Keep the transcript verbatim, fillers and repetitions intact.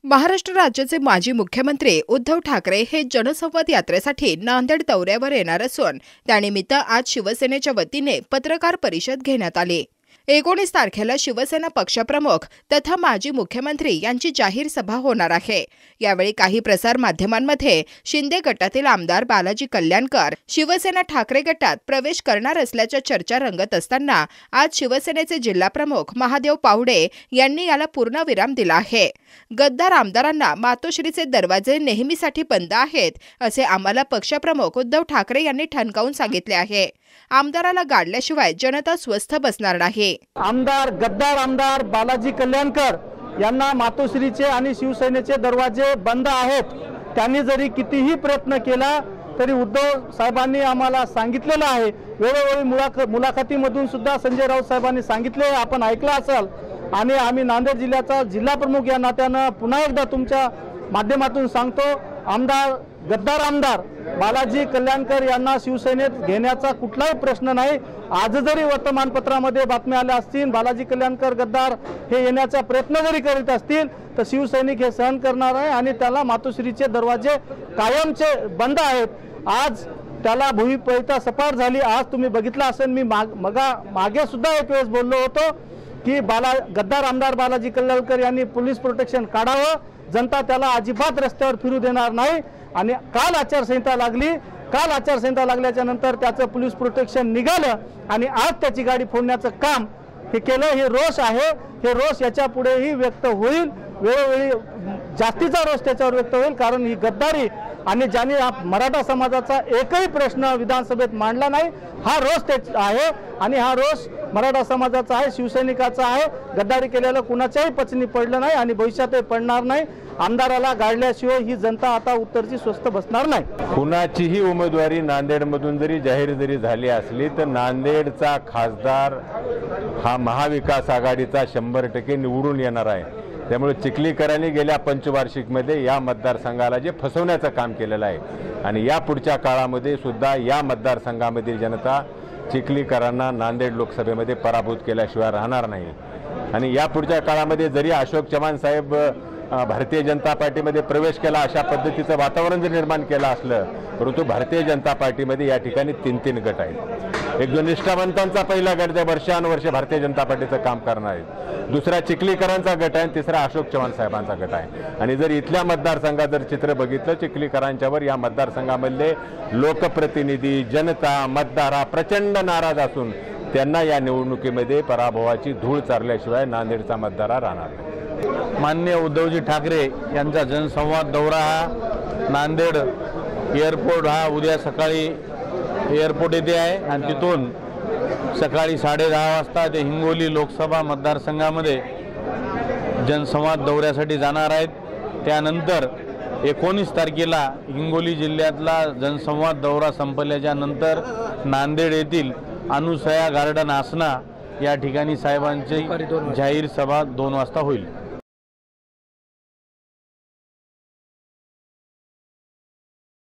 महाराष्ट्र राज्याचे माजी मुख्यमंत्री उद्धव ठाकरे हे जनसंवाद यात्रेसाठी नांदेड दौऱ्यावर येणार असून त्यानिमित्त आज शिवसेनेच्या वतीने पत्रकार परिषद घेण्यात आली। एकोणीस तारखेला शिवसेना पक्षप्रमुख तथा माजी मुख्यमंत्री यांची जाहीर सभा होणार आहे। यावेळी काही प्रसार माध्यमांमध्ये शिंदे गटातील आमदार बालाजी कल्याणकर शिवसेना ठाकरे गटात प्रवेश करणार असल्याच्या चर्चा रंगत असताना आज शिवसेनेचे जिल्हाप्रमुख महादेव पावडे यांनी याला पूर्णविराम दिला आहे। गद्दार आमदारांना मातोश्रीचे दरवाजे नेहमीसाठी बंद आहेत असे आम्हाला पक्षप्रमुख उद्धव ठाकरे यांनी ठणकावून सांगितले आहे। आमदाराला गाडल्याशिवाय जनता स्वस्थ बसणार नाही। आमदार गद्दार आमदार बालाजी कल्याणकर यांना मातोश्रीचे आणि शिवसेनेचे दरवाजे बंद आहेत। त्यांनी जरी कितीही प्रयत्न केला तरी उद्धव साहेबांनी आम्हाला सांगितलेलं आहे, वेळोवेळी मुलाखत मुलाखतीमधून सुद्धा संजय राऊत साहेबांनी सांगितले, आपण ऐकलं असेल। आणि आम्ही नांदेड जिल्ह्याचा जिल्हा प्रमुख या नात्यानं पुन्हा एकदा तुमच्या माध्यमातून सांगतो, आमदार गद्दार आमदार बालाजी कल्याणकर यांना शिवसेनेत घेण्याचा कुठलाही प्रश्न नाही। आज जरी वर्तमानपत्रामध्ये बातम्या आल्या असतील, बालाजी कल्याणकर गद्दार हे येण्याचा प्रयत्न जरी करीत असतील तर शिवसैनिक हे सहन करणार आहे आणि त्याला मातोश्रीचे दरवाजे कायमचे बंद आहेत। आज त्याला भुईपळीता सपाट झाली। आज तुम्ही बघितलं असेल, मी माग मगा मागे सुद्धा एक वेळेस बोललो होतो की बाला गद्दार आमदार बालाजी कल्याणकर यांनी पोलीस प्रोटेक्शन काढावं, जनता त्याला अजिबात रस्त्यावर फिरू देणार नाही। आणि काल आचारसंहिता लागली, काल आचारसंहिता लागल्याच्या नंतर त्याचं पोलीस प्रोटेक्शन निघालं आणि आज त्याची गाडी फोडण्याचं काम हे केलं। हे रोष आहे, हे रोष याच्या पुढेही व्यक्त होईल, वेळोवेळी जास्तीचा रोष त्याच्यावर व्यक्त होईल, कारण ही गद्दारी आणि ज्यांनी मराठा समाजाचा एकही प्रश्न विधानसभेत मांडला नाही, हा रोष आहे आणि हा रोष मराठा समाजाचा आहे, शिवसैनिकाचा आहे। गद्दारी केलेलं कुणाच्याही पचनी पडलं नाही आणि भविष्यातही पडणार नाही। आमदाराला गाडल्याशिवाय ही जनता आता उत्तरची स्वस्थ बसणार नाही। कुणाचीही उमेदवारी नांदेडमधून जरी जाहीर जरी झाली असली तर नांदेडचा खासदार हा महाविकास आघाडीचा शंभर टक्के निवडून येणार आहे। त्यामुळे चिखलीकरांनी गेल्या पंचवार्षिकमध्ये या मतदारसंघाला जे फसवण्याचं काम केलेलं आहे आणि या पुढच्या काळामध्ये सुद्धा या मतदारसंघामधील जनता चिखलीकरांना नांदेड लोकसभेमध्ये पराभूत केल्याशिवाय राहणार नाही। आणि या पुढच्या काळामध्ये जरी अशोक चव्हाण साहेब भारतीय जनता पार्टीमध्ये प्रवेश केला, अशा पद्धतीचं वातावरण जर निर्माण केलं असलं, परंतु भारतीय जनता पार्टीमध्ये या ठिकाणी तीन तीन गट आहेत। एक जो निष्ठावंतांचा पहिला गट आहे, वर्षानुवर्षे भारतीय जनता पार्टीचं काम करणार आहे। दुसरा चिखलीकरांचा गट आहे, तिसरा अशोक चव्हाण साहेबांचा गट आहे। आणि जर इथल्या मतदारसंघात जर चित्र बघितलं, चिखलीकरांच्यावर या मतदारसंघामधले लोकप्रतिनिधी, जनता, मतदार हा प्रचंड नाराज असून त्यांना या निवडणुकीमध्ये पराभवाची धूळ चारल्याशिवाय नांदेडचा मतदार राहणार नाही। माननीय उद्धवजी ठाकरे यांचा जनसंवाद दौरा हा नांदेड एअरपोर्ट हा उद्या सकाळी एअरपोर्ट येथे आहे आणि तिथून सकाळी साडे दहा वाजता ते हिंगोली लोकसभा मतदारसंघामध्ये जनसंवाद दौऱ्यासाठी जाणार आहेत। त्यानंतर एकोणीस तारखेला हिंगोली जिल्ह्यातला जनसंवाद दौरा संपल्याच्या नंतर नांदेड येथील अनुसया गार्डन आसना या ठिकाणी साहेबांची जाहीर सभा दोन वाजता होईल।